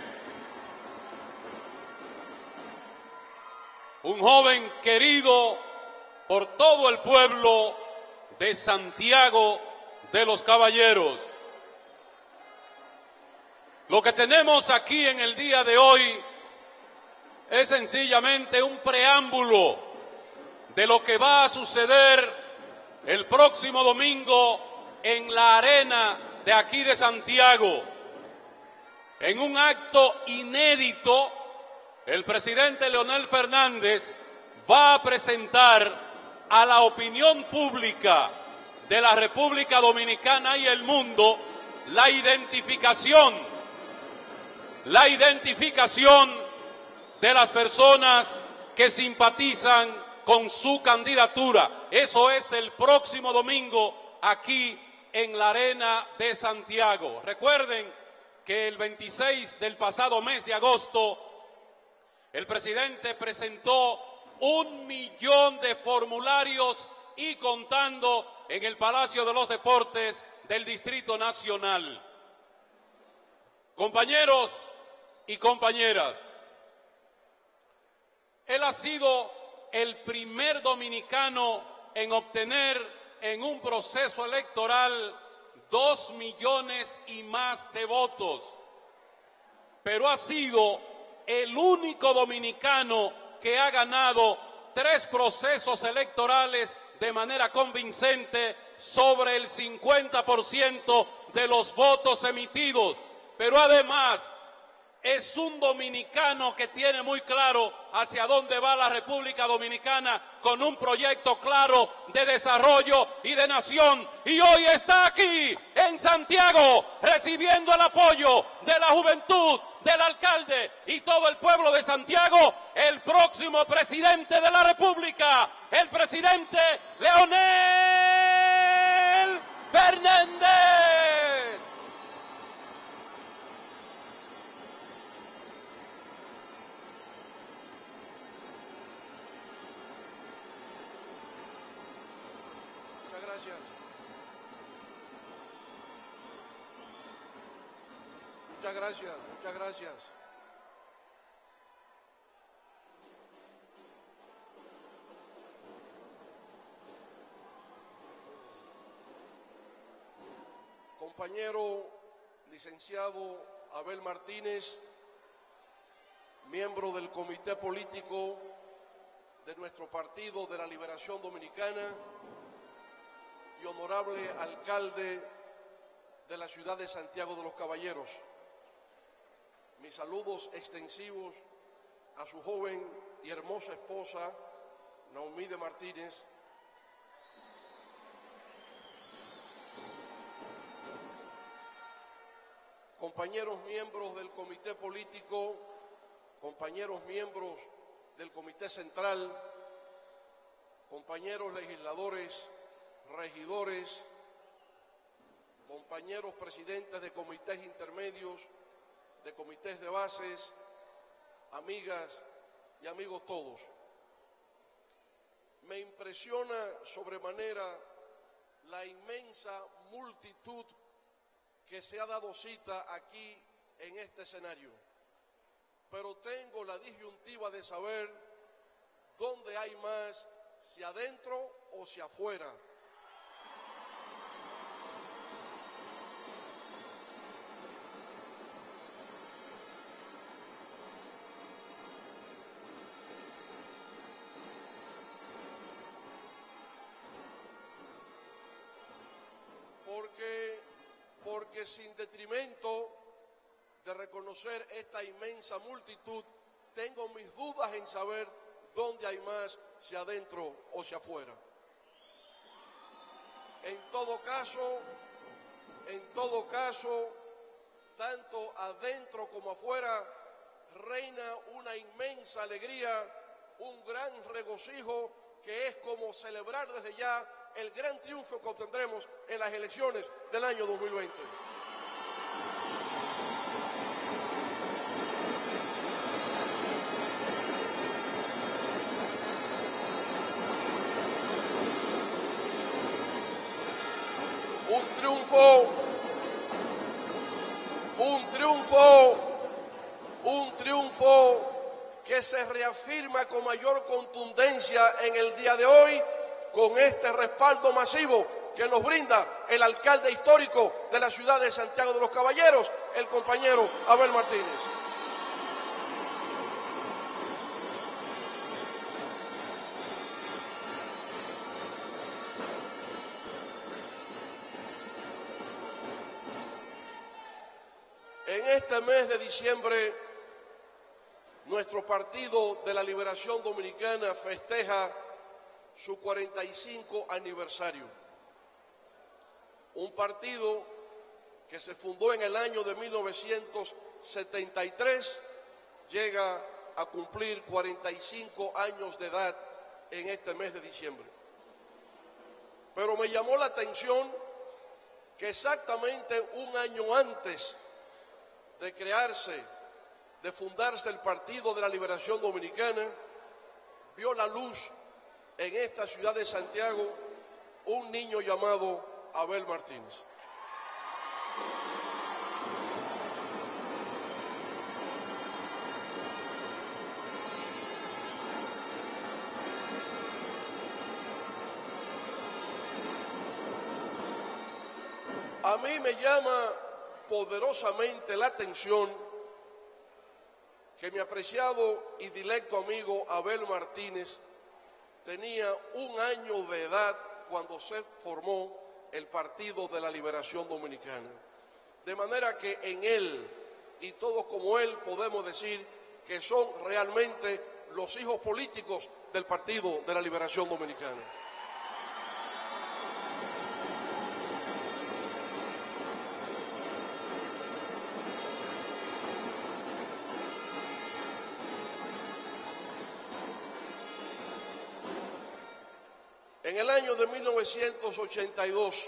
un joven querido por todo el pueblo de Santiago de los Caballeros. Lo que tenemos aquí en el día de hoy es sencillamente un preámbulo de lo que va a suceder el próximo domingo en la arena de aquí de Santiago. En un acto inédito, el presidente Leonel Fernández va a presentar a la opinión pública de la República Dominicana y el mundo la identificación, la identificación de las personas que simpatizan con su candidatura. Eso es el próximo domingo aquí en la arena de Santiago. Recuerden que el veintiséis del pasado mes de agosto, el presidente presentó un millón de formularios y contando en el Palacio de los Deportes del Distrito Nacional. Compañeros y compañeras, él ha sido el primer dominicano en obtener en un proceso electoral dos millones y más de votos, pero ha sido el único dominicano que ha ganado tres procesos electorales de manera convincente sobre el cincuenta por ciento de los votos emitidos, pero además es un dominicano que tiene muy claro hacia dónde va la República Dominicana con un proyecto claro de desarrollo y de nación. Y hoy está aquí en Santiago recibiendo el apoyo de la juventud, del alcalde y todo el pueblo de Santiago, el próximo presidente de la República, el presidente Leonel Fernández. Muchas gracias, muchas gracias. Compañero licenciado Abel Martínez, miembro del Comité Político de nuestro Partido de la Liberación Dominicana y honorable alcalde de la ciudad de Santiago de los Caballeros. Mis saludos extensivos a su joven y hermosa esposa, Naumide Martínez, compañeros miembros del Comité Político, compañeros miembros del Comité Central, compañeros legisladores, regidores, compañeros presidentes de comités intermedios, de comités de bases, amigas y amigos todos. Me impresiona sobremanera la inmensa multitud que se ha dado cita aquí en este escenario, pero tengo la disyuntiva de saber dónde hay más, si adentro o si afuera. Porque, porque sin detrimento de reconocer esta inmensa multitud, tengo mis dudas en saber dónde hay más, si adentro o si afuera. En todo caso, en todo caso, tanto adentro como afuera, reina una inmensa alegría, un gran regocijo que es como celebrar desde ya el gran triunfo que obtendremos en las elecciones del año dos mil veinte. Un triunfo, un triunfo, un triunfo que se reafirma con mayor contundencia en el día de hoy con este respaldo masivo que nos brinda el alcalde histórico de la ciudad de Santiago de los Caballeros, el compañero Abel Martínez. En este mes de diciembre, nuestro Partido de la Liberación Dominicana festeja su cuarenta y cinco aniversario. Un partido que se fundó en el año de mil novecientos setenta y tres, llega a cumplir cuarenta y cinco años de edad en este mes de diciembre. Pero me llamó la atención que exactamente un año antes de crearse, de fundarse el Partido de la Liberación Dominicana, vio la luz en esta ciudad de Santiago un niño llamado Abel Martínez. A mí me llama poderosamente la atención que mi apreciado y dilecto amigo Abel Martínez tenía un año de edad cuando se formó el Partido de la Liberación Dominicana. De manera que en él y todos como él podemos decir que son realmente los hijos políticos del Partido de la Liberación Dominicana. En el año de mil novecientos ochenta y dos,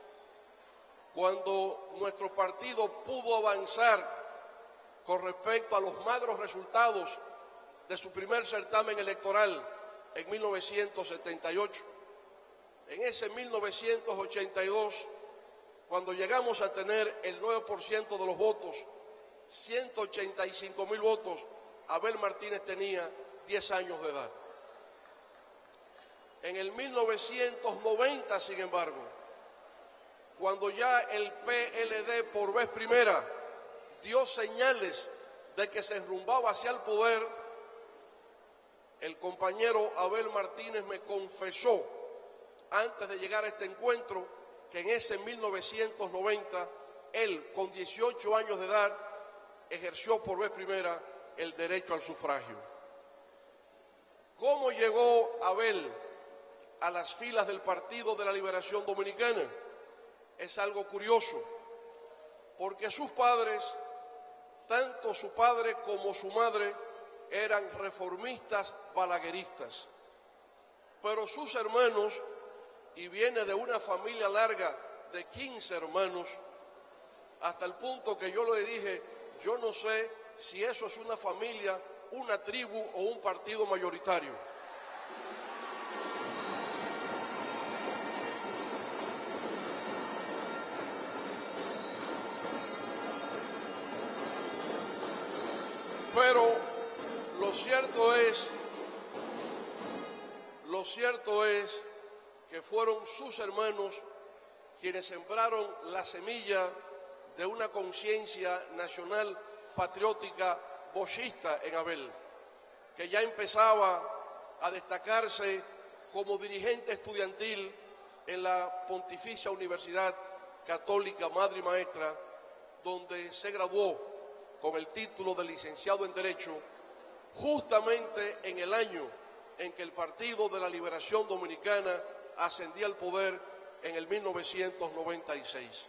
cuando nuestro partido pudo avanzar con respecto a los magros resultados de su primer certamen electoral en mil novecientos setenta y ocho, en ese mil novecientos ochenta y dos, cuando llegamos a tener el nueve por ciento de los votos, ciento ochenta y cinco mil votos, Abel Martínez tenía diez años de edad. En el mil novecientos noventa, sin embargo, cuando ya el P L D por vez primera dio señales de que se enrumbaba hacia el poder, el compañero Abel Martínez me confesó, antes de llegar a este encuentro, que en ese mil novecientos noventa, él, con dieciocho años de edad, ejerció por vez primera el derecho al sufragio. ¿Cómo llegó Abel a las filas del Partido de la Liberación Dominicana? Es algo curioso, porque sus padres, tanto su padre como su madre, eran reformistas balagueristas, pero sus hermanos, y viene de una familia larga de quince hermanos, hasta el punto que yo le dije, yo no sé si eso es una familia, una tribu o un partido mayoritario. Pero lo cierto es, lo cierto es que fueron sus hermanos quienes sembraron la semilla de una conciencia nacional patriótica bochista en Abel, que ya empezaba a destacarse como dirigente estudiantil en la Pontificia Universidad Católica Madre y Maestra, donde se graduó con el título de licenciado en Derecho, justamente en el año en que el Partido de la Liberación Dominicana ascendía al poder en el mil novecientos noventa y seis.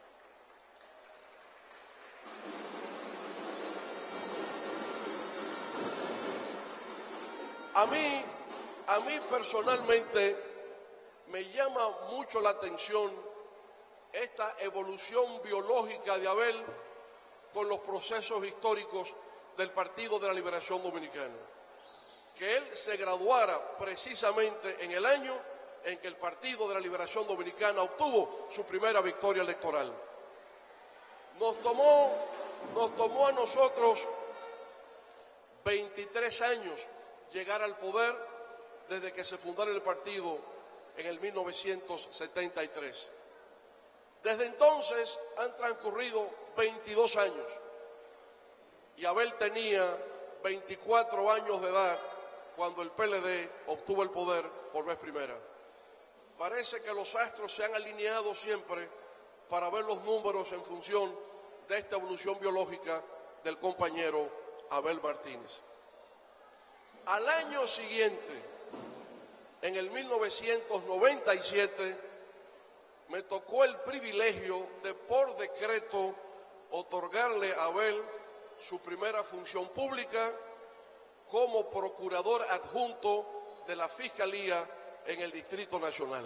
A mí, a mí personalmente me llama mucho la atención esta evolución biológica de Abel con los procesos históricos del Partido de la Liberación Dominicana. Que él se graduara precisamente en el año en que el Partido de la Liberación Dominicana obtuvo su primera victoria electoral. Nos tomó, nos tomó a nosotros veintitrés años llegar al poder desde que se fundara el partido en el mil novecientos setenta y tres. Desde entonces han transcurrido veintidós años y Abel tenía veinticuatro años de edad cuando el P L D obtuvo el poder por vez primera. Parece que los astros se han alineado siempre para ver los números en función de esta evolución biológica del compañero Abel Martínez. Al año siguiente, en el mil novecientos noventa y siete, me tocó el privilegio de, por decreto, otorgarle a Abel su primera función pública como procurador adjunto de la Fiscalía en el Distrito Nacional.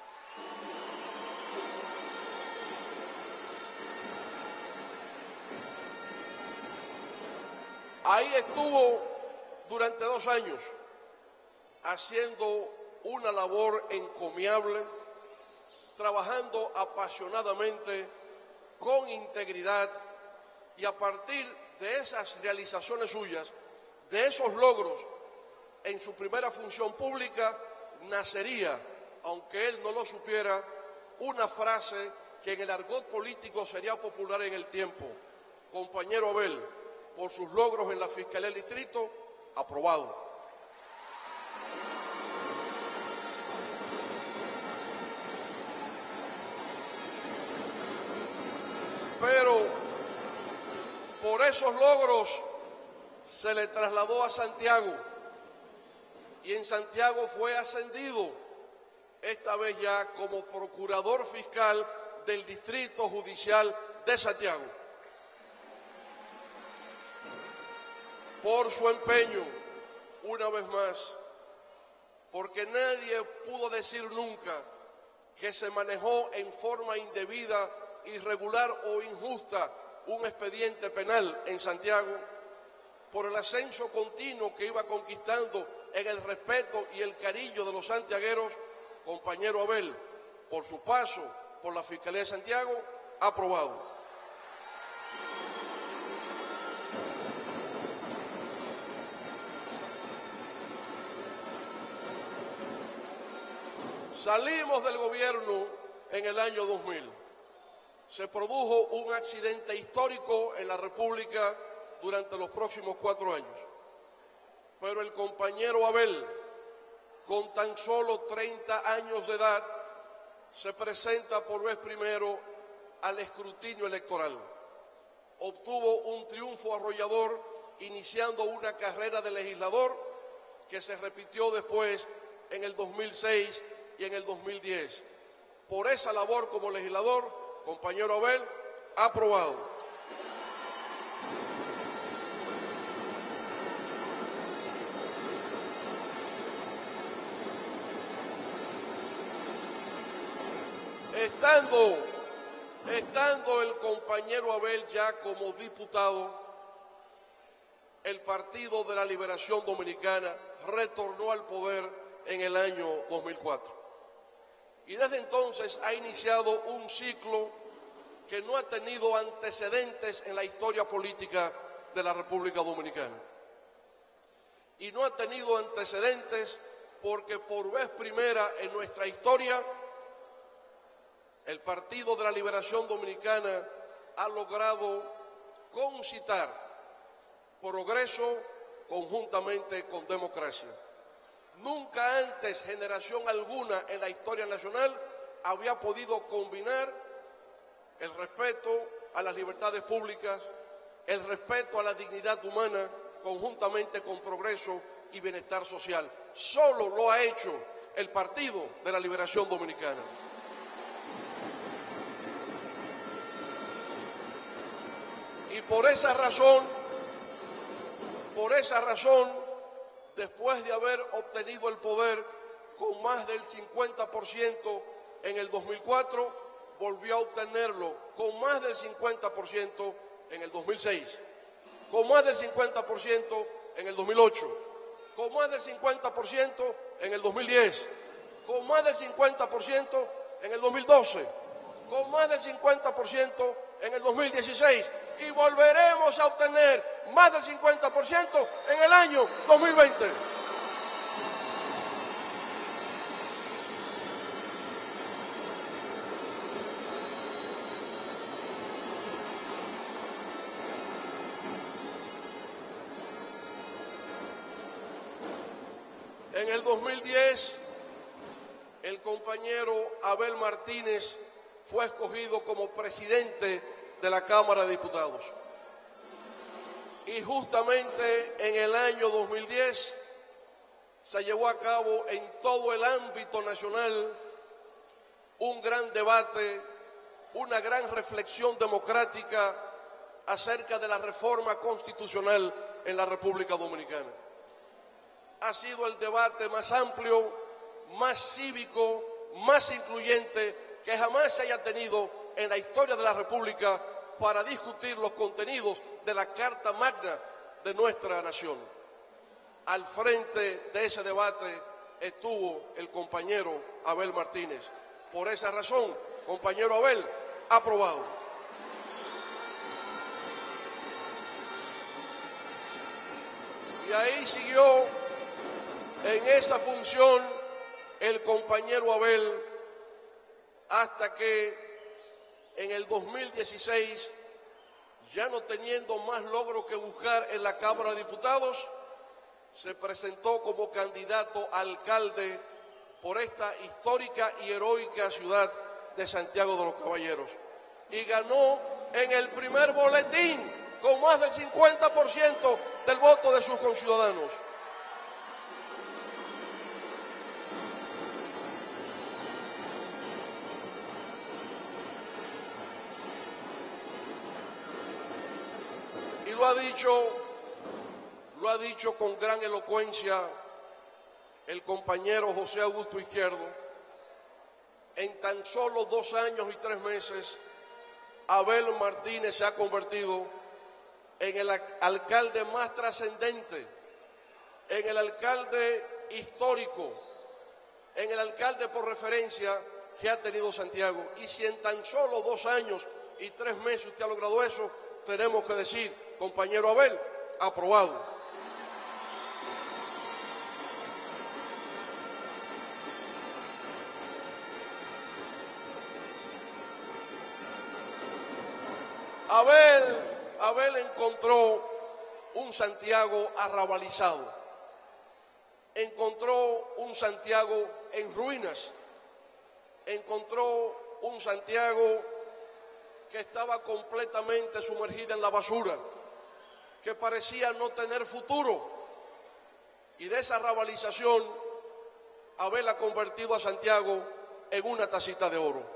Ahí estuvo durante dos años haciendo una labor encomiable, trabajando apasionadamente, con integridad, y a partir de esas realizaciones suyas, de esos logros en su primera función pública, nacería, aunque él no lo supiera, una frase que en el argot político sería popular en el tiempo: compañero Abel, por sus logros en la Fiscalía del Distrito, aprobado. Pero por esos logros se le trasladó a Santiago y en Santiago fue ascendido, esta vez ya como procurador fiscal del Distrito Judicial de Santiago. Por su empeño, una vez más, porque nadie pudo decir nunca que se manejó en forma indebida, irregular o injusta un expediente penal en Santiago, por el ascenso continuo que iba conquistando en el respeto y el cariño de los santiagueros, compañero Abel, por su paso por la Fiscalía de Santiago, aprobado. Salimos del gobierno en el año dos mil. Se produjo un accidente histórico en la República durante los próximos cuatro años. Pero el compañero Abel, con tan solo treinta años de edad, se presenta por vez primero al escrutinio electoral. Obtuvo un triunfo arrollador, iniciando una carrera de legislador que se repitió después en el dos mil seis y en el dos mil diez. Por esa labor como legislador, compañero Abel, aprobado. Estando, estando el compañero Abel ya como diputado, el Partido de la Liberación Dominicana retornó al poder en el año dos mil cuatro. Y desde entonces ha iniciado un ciclo que no ha tenido antecedentes en la historia política de la República Dominicana. Y no ha tenido antecedentes porque por vez primera en nuestra historia el Partido de la Liberación Dominicana ha logrado concitar progreso conjuntamente con democracia. Nunca antes generación alguna en la historia nacional había podido combinar el respeto a las libertades públicas, el respeto a la dignidad humana, conjuntamente con progreso y bienestar social. Solo lo ha hecho el Partido de la Liberación Dominicana. Y por esa razón, por esa razón, después de haber obtenido el poder con más del cincuenta por ciento en el dos mil cuatro, volvió a obtenerlo con más del cincuenta por ciento en el dos mil seis, con más del cincuenta por ciento en el dos mil ocho, con más del cincuenta por ciento en el dos mil diez, con más del cincuenta por ciento en el dos mil doce, con más del cincuenta por ciento en el dos mil dieciséis y volveremos a obtener más del cincuenta por ciento en el año dos mil veinte. En el dos mil diez, el compañero Abel Martínez fue escogido como presidente de la Cámara de Diputados. Y justamente en el año dos mil diez se llevó a cabo en todo el ámbito nacional un gran debate, una gran reflexión democrática acerca de la reforma constitucional en la República Dominicana. Ha sido el debate más amplio, más cívico, más incluyente que jamás se haya tenido en la historia de la República para discutir los contenidos de la Carta Magna de nuestra nación. Al frente de ese debate estuvo el compañero Abel Martínez. Por esa razón, compañero Abel, aprobado. Y ahí siguió en esa función el compañero Abel hasta que en el dos mil dieciséis, ya no teniendo más logro que buscar en la Cámara de Diputados, se presentó como candidato a alcalde por esta histórica y heroica ciudad de Santiago de los Caballeros. Y ganó en el primer boletín con más del cincuenta por ciento del voto de sus conciudadanos. Y lo ha dicho, lo ha dicho con gran elocuencia el compañero José Augusto Izquierdo. En tan solo dos años y tres meses, Abel Martínez se ha convertido en el alcalde más trascendente, en el alcalde histórico, en el alcalde por referencia que ha tenido Santiago. Y si en tan solo dos años y tres meses usted ha logrado eso, tenemos que decir, compañero Abel, aprobado. Abel, Abel encontró un Santiago arrabalizado, encontró un Santiago en ruinas, encontró un Santiago que estaba completamente sumergida en la basura, que parecía no tener futuro. Y de esa arrabalización, Abel ha convertido a Santiago en una tacita de oro.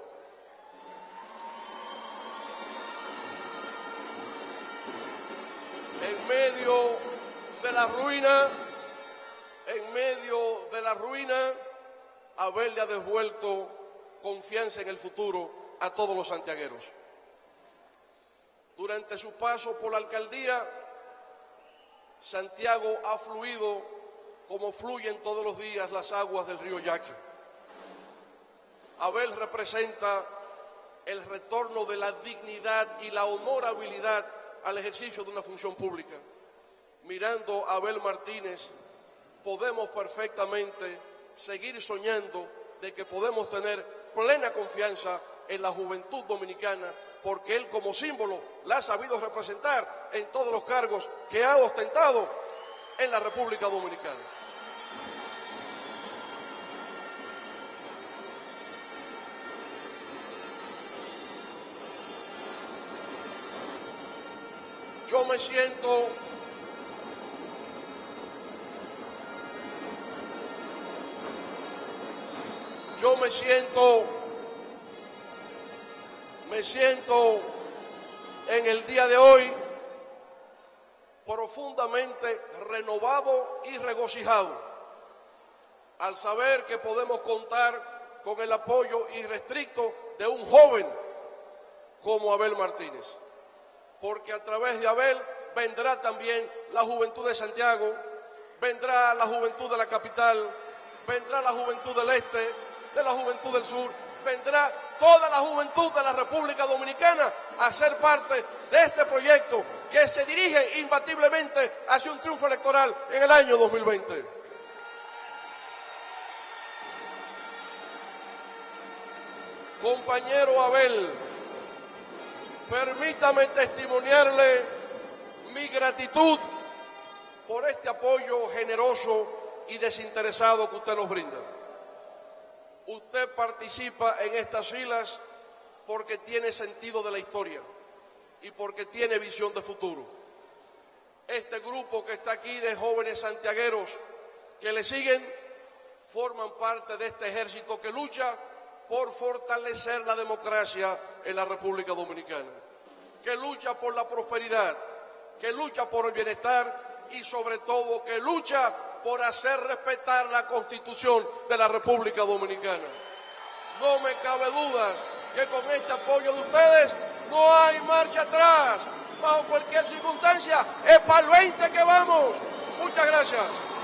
En medio de la ruina, en medio de la ruina, Abel le ha devuelto confianza en el futuro a todos los santiagueros. Durante su paso por la alcaldía, Santiago ha fluido como fluyen todos los días las aguas del río Yaqui. Abel representa el retorno de la dignidad y la honorabilidad al ejercicio de una función pública. Mirando a Abel Martínez, podemos perfectamente seguir soñando de que podemos tener plena confianza en la juventud dominicana, porque él como símbolo la ha sabido representar en todos los cargos que ha ostentado en la República Dominicana. Yo me siento yo me siento me siento en el día de hoy profundamente renovado y regocijado al saber que podemos contar con el apoyo irrestricto de un joven como Abel Martínez. Porque a través de Abel vendrá también la juventud de Santiago, vendrá la juventud de la capital, vendrá la juventud del este, de la juventud del sur, vendrá toda la juventud de la República Dominicana a ser parte de este proyecto que se dirige imbatiblemente hacia un triunfo electoral en el año dos mil veinte. Compañero Abel, permítame testimoniarle mi gratitud por este apoyo generoso y desinteresado que usted nos brinda. Usted participa en estas filas porque tiene sentido de la historia y porque tiene visión de futuro. Este grupo que está aquí de jóvenes santiagueros que le siguen forman parte de este ejército que lucha por fortalecer la democracia en la República Dominicana, que lucha por la prosperidad, que lucha por el bienestar y sobre todo que lucha por hacer respetar la Constitución de la República Dominicana. No me cabe duda que con este apoyo de ustedes no hay marcha atrás. Bajo cualquier circunstancia, es para el veinte que vamos. Muchas gracias.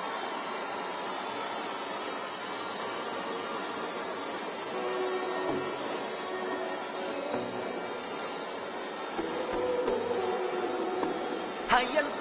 Ay, el...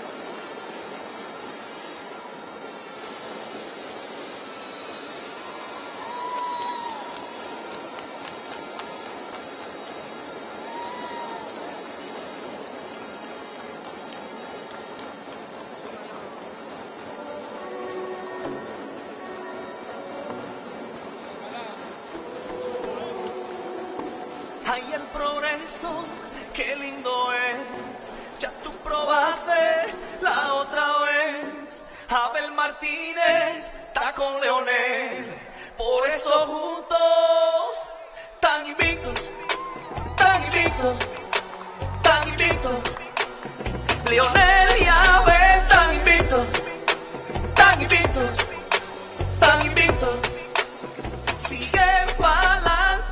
Ay, el progreso, qué lindo es. Ya tú probaste la otra vez. Abel Martínez está con Leonel. Por eso juntos, tan invictos, tan invictos, tan invictos. Leonel y Abel tan invictos, tan invictos, tan invictos. Siguen pa'lante.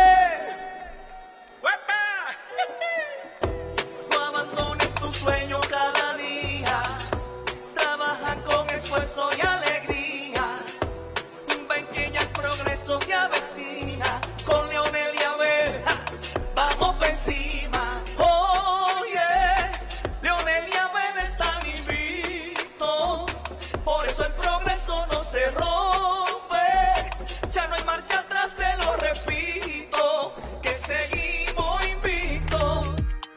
No abandones tu sueño cada día. Trabaja con esfuerzo y alegría. Ven que ya el progreso se avecina. Con Leonel y Abel, ja, vamos pa' encima. Oye, Leonel y Abel están invictos. Por eso el progreso no se rompe. Ya no hay marcha atrás, te lo repito. Que seguimos invictos.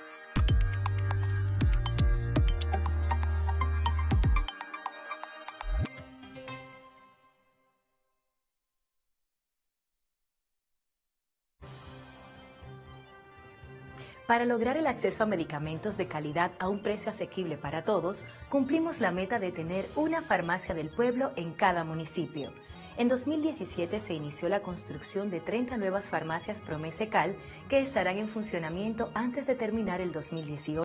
Para lograr el acceso a medicamentos de calidad a un precio asequible para todos, cumplimos la meta de tener una farmacia del pueblo en cada municipio. En dos mil diecisiete se inició la construcción de treinta nuevas farmacias Promesecal que estarán en funcionamiento antes de terminar el dos mil dieciocho.